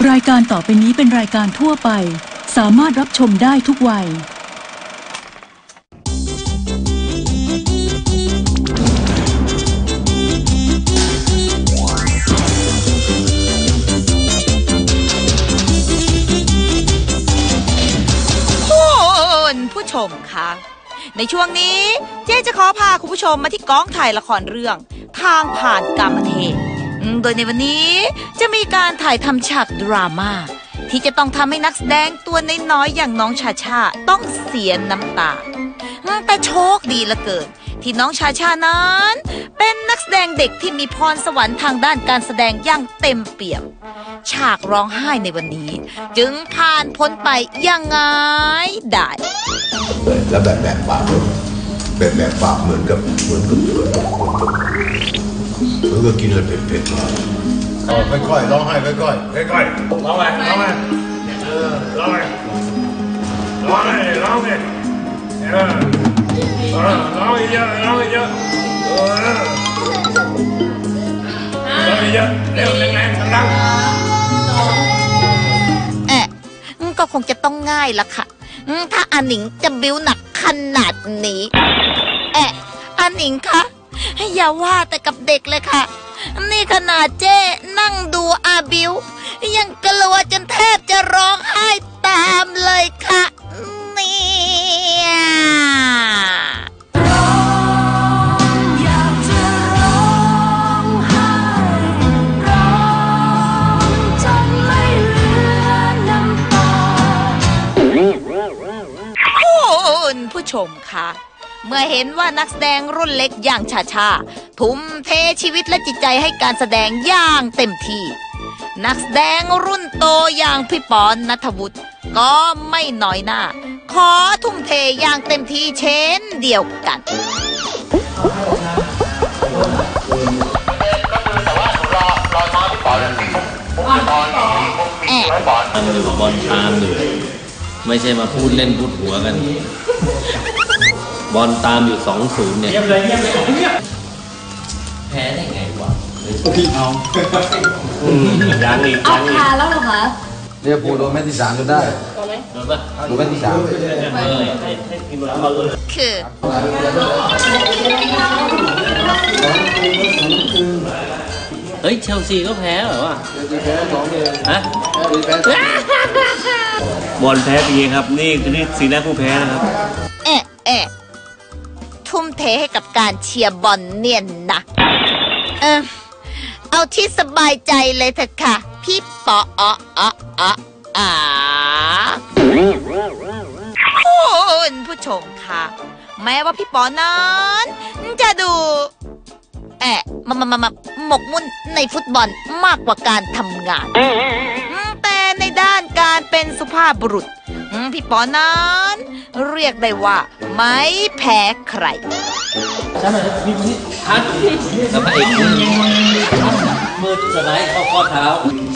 รายการต่อไปนี้เป็นรายการทั่วไปสามารถรับชมได้ทุกวัยผู้ชมคะในช่วงนี้เจ๊จะขอพาคุณผู้ชมมาที่กองถ่ายละครเรื่องทางผ่านกามเทพโดยในวันนี้จะมีการถ่ายทำฉากดราม่าที่จะต้องทำให้นักแสดงตัวน้อยๆอย่างน้องชาชาต้องเสียน้ำตาแต่โชคดีเหลือเกินที่น้องชาชานั้นเป็นนักแสดงเด็กที่มีพรสวรรค์ทางด้านการแสดงอย่างเต็มเปี่ยมฉากร้องไห้ในวันนี้จึงผ่านพ้นไปอย่างง่ายได้แล้วแบบปากเหมือนกับกินอะไรเผ็ดๆมาค่อยๆร้องไห้ค่อยๆร้องไงร้องไงร้องไงร้องไงร้องไงร้องเยอะร้องเยอะร้องเยอะเร็วแรงๆดังก็คงจะต้องง่ายละค่ะถ้าอาหนิงจะบิ้วหนักขนาดนี้อาหนิงคะอย่าว่าแต่กับเด็กเลยค่ะนี่ขนาดเจ้นั่งดูอาบิวยังกลัวจนแทบจะร้องไห้ตามเลยค่ะเนี่ยคุณผู้ชมคะเมื่อเห็นว่านักแสดงรุ่นเล็กอย่างชาชาทุ่มเทชีวิตและจิตใจให้การแสดงอย่างเต็มที่นักแสดงรุ่นโตอย่างพี่ปอนณัฐวุฒิก็ไม่น้อยหน้าขอทุ่มเทอย่างเต็มที่เช่นเดียวกันมันอยู่บอลตามเลยไม่ใช่มาพูดเล่นพูดหัวกันบอลตามอยู่ 2-0 เนี่ยแพ้ได้ไงวะเอาเอาคาแล้วเหรอคะเรียกปูโดนแม่ที่ 3จนได้โดนปะโดนแม่ที่ 3 คือเฮ้ยเชลซีก็แพ้เหรอวะแพ้2-1ฮะบอลแพ้ปีครับนี่สีแรกผู้แพ้นะครับทุ่มเทให้กับการเชียร์บอลเนี่ยนะเอาที่สบายใจเลยเถอะค่ะพี่ปอคุณผู้ชมค่ะแม้ว่าพี่ปอนั้นจะดูมาหมกมุ่นในฟุตบอลมากกว่าการทำงานแต่ในด้านการเป็นสุภาพบุรุษพี่ปอนั้นเรียกได้ว่าไม่แพ้ใครใช่ไหมพี่ทันกับพระเอกมือสไลด์เข้าข้อเท้า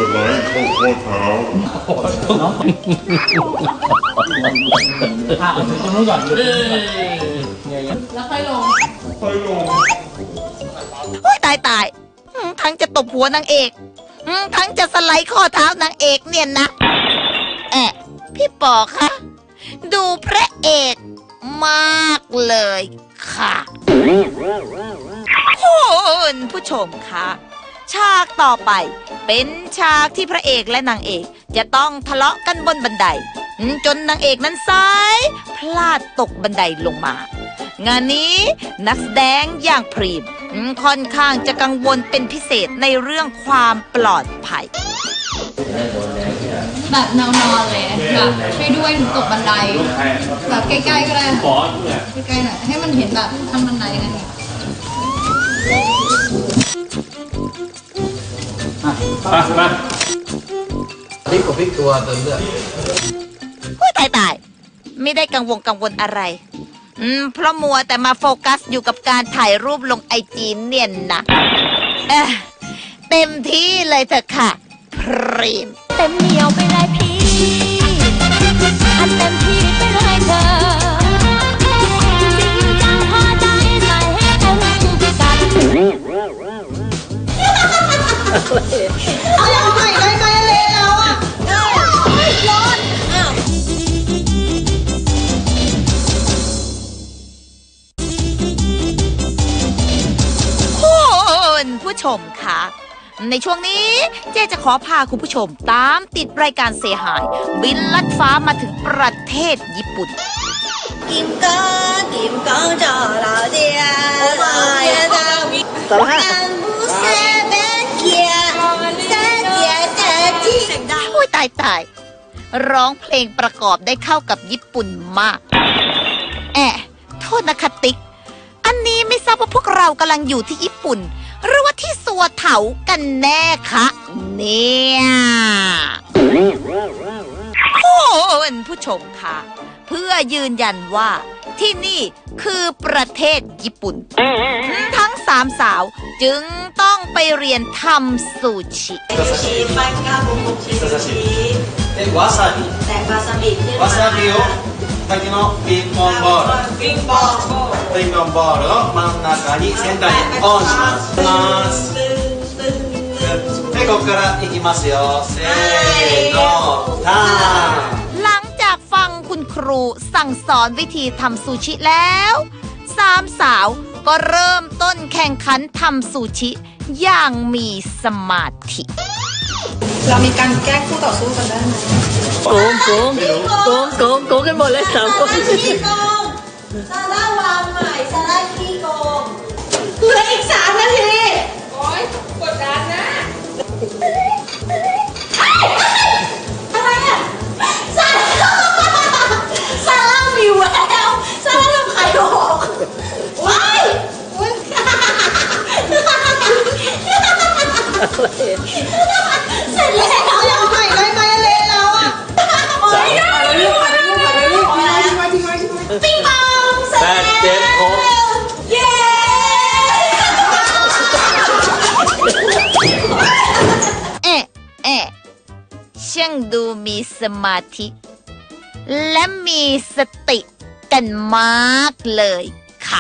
ตรงนู้นก่อนแล้วค่อยลงตายทั้งจะตบหัวนางเอกทั้งจะสไลด์ข้อเท้านางเอกเนี่ยนะพี่ปอคะดูพระเอกมากเลยค่ะคุณผู้ชมคะฉากต่อไปเป็นฉากที่พระเอกและนางเอกจะต้องทะเลาะกันบนบันไดจนนางเอกนั้นซ้ายพลาดตกบันไดลงมางานนี้นักแสดงอย่างพรีมค่อนข้างจะกังวลเป็นพิเศษในเรื่องความปลอดภัยแบบนอนเลยแบบช่วยด้วยหนูตกบันไดแบบใกล้ๆก็ได้ใกล้ๆหน่อยให้มันเห็นแบบทางบันไดนั่นมาพลิกกับพลิกตัวเติมเลือดตายไม่ได้กังวลอะไรเพราะมัวแต่มาโฟกัสอยู่กับการถ่ายรูปลงไอจีเนี่ยนะเต็มที่เลยเถอะค่ะพรีมเต็มเหนียวไปเลยพี่อันเต็มที่ไปเลยเธอจริงจังพอใจใส่ให้เต็มพิกัดเอาอย่างใหม่ได้ไหมเลยแล้วอ่ะในช่วงนี้เจ๊จะขอพาคุณผู้ชมตามติดรายการเซฮายบินลัดฟ้ามาถึงประเทศญี่ปุ่นอุ้ยตายร้องเพลงประกอบได้เข้ากับญี่ปุ่นมากโทษนะคะติ๊กอันนี้ไม่ทราบว่าพวกเรากำลังอยู่ที่ญี่ปุ่นหรือว่าที่สัวเถากันแน่คะเนี่ยคุณผู้ชมค่ะเพื่อยืนยันว่าที่นี่คือประเทศญี่ปุ่นทั้งสามสาวจึงต้องไปเรียนทำซูชิวาซาบิを先のピンポンボールを真ん中にセンターにオンしますでここからいきますよせーのターンหลังจากฟังคุณครูสั่งสอนวิธีทำซูชิแล้วสามสาวก็เริ่มต้นแข่งขันทำซูชิอย่างมีสมาธิเรามีการแก้คู่ต่อสู้กันได้ไหมโกงกันหมดเลย3 คนขี้โกงซาร่าวางใหม่ซาร่าขี้โกงเหลืออีก3 นาทีโอ๊ยกดดันนะอะไรอ่ะซาร่ามีแววซาร่าทำไข่หกว้ายเสร็จแล้วยังใหม่ได้ไหมอะไรแล้วอ่ะไม่ได้ปิ้งปองเสร็จแล้วเย้ช่างดูมีสมาธิและมีสติกันมากเลยค่ะ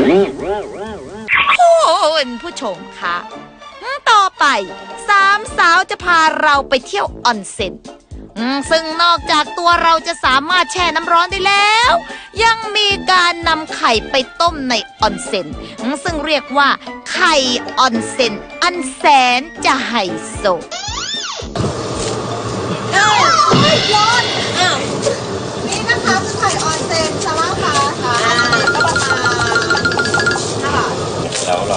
คุณผู้ชมคะต่อไปสามสาวจะพาเราไปเที่ยวออนเซ็นซึ่งนอกจากตัวเราจะสามารถแช่น้ำร้อนได้แล้วยังมีการนำไข่ไปต้มในออนเซ็นซึ่งเรียกว่าไข่ออนเซ็นอันแสนจะไฮโซร้อนนี่นะคะคือไข่ออนเซ็นซาร่าฟ้าค่ะก็ประมาณ5 บาทแล้วเรา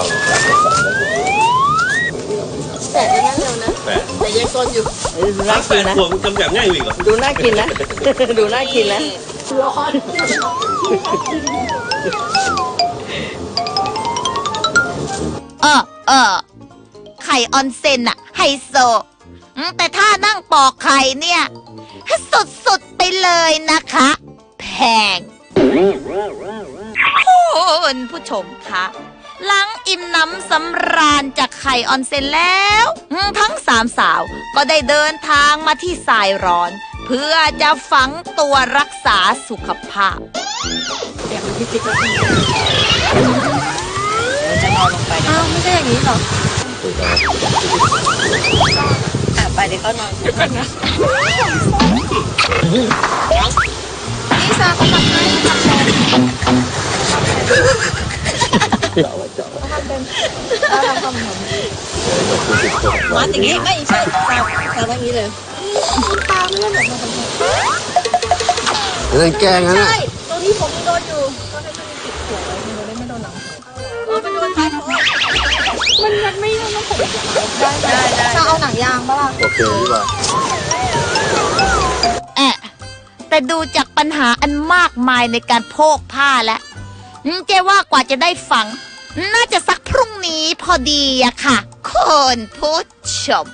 แต่ได้เร็วนะแต่ยังต้นอยู่ดูน่ากินนะผมกำจัดง่ายอีกเหรอดูน่ากินนะดูน่ากินนะร้อนไข่ออนเซ็นอะไฮโซแต่ถ้านั่งปอกไข่เนี่ยสุดๆไปเลยนะคะแพงคุณผู้ชมคะหลังอิ่มน้ำสำราญจากไข่ออนเซ็นแล้วทั้งสามสาวก็ได้เดินทางมาที่ทรายร้อนเพื่อจะฝังตัวรักษาสุขภาพจะนอนลงไปอ้าวไม่ใช่อย่างนี้หรอไปเดี๋ยวก็นอนนะนี่ซาเขาทำให้มันอย่างนี้ไม่ใช่ทำอย่างนี้เลยตามเรื่องแบบนั้นนั่นแกงนะใช่ตรงนี้ผมโดนอยู่ก็ให้มันติดหัวไว้มันไม่โดนหลังมันโดนท้ายทอยมันไม่ต้องผมได้จะเอาหนังยางป่ะล่ะโอเคดีกว่าแต่ดูจากปัญหาอันมากมายในการโพกผ้าแล้วเจ๊ว่ากว่าจะได้ฝังน่าจะสักพรุ่งนี้พอดีอะค่ะคุณผู้ชม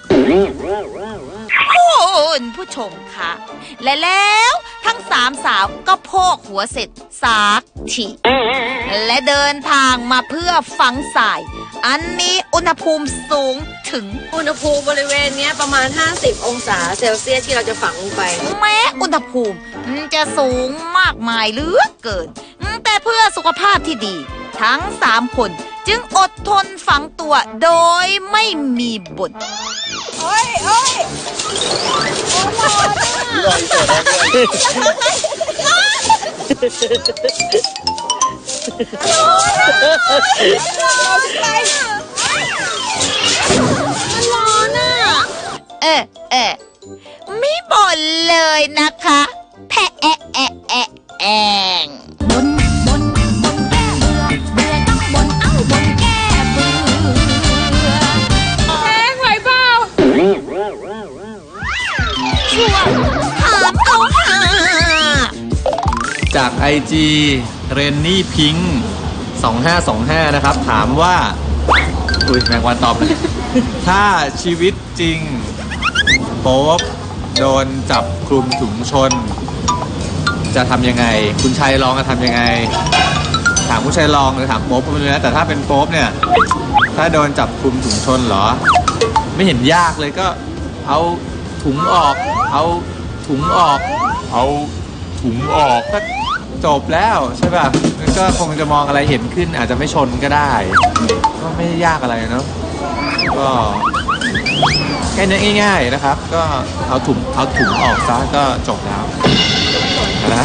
ค่ะและแล้วทั้งสามสาวก็โพกหัวเสร็จสักทีและเดินทางมาเพื่อฝังทรายอันมีอุณหภูมิสูงถึงอุณหภูมิบริเวณนี้ประมาณ50 องศาเซลเซียสที่เราจะฝังลงไปแม้อุณหภูมิจะสูงมากมายเหลือเกินแต่เพื่อสุขภาพที่ดีทั้ง3 คนจึงอดทนฝังตัวโดยไม่มีบ่นโอ้ยโอ้ยมันร้อนไม่บ่นเลยนะคะแพะแอะแอะแอะแองบนแก้เบื่อต้องบนเอ้าบนแก้เบื่อแพงไหวเปล่าช่วงถามเอาหาจาก IG เรนนี่พิงค์2525 นะครับ ถามว่า อุ้ยแมงวันตอบเลย ถ้าชีวิตจริงโป๊ปโดนจับคลุมถุงชน จะทำยังไง คุณชัยลองจะทำยังไง ถามคุณชัยลองหรือถามโป๊ปก็ไม่รู้นะแต่ถ้าเป็นโป๊ปเนี่ย ถ้าโดนจับคลุมถุงชนเหรอ ไม่เห็นยากเลยก็เอาถุงออก เอาถุงออก เอาถุงออกก็จบแล้วใช่ป่ะก็คงจะมองอะไรเห็นขึ้นอาจจะไม่ชนก็ได้ก็ไม่ยากอะไรเนาะก็แค่นี้ง่ายๆนะครับ ก็เอาถุงออกซะก็จบแล้วนะ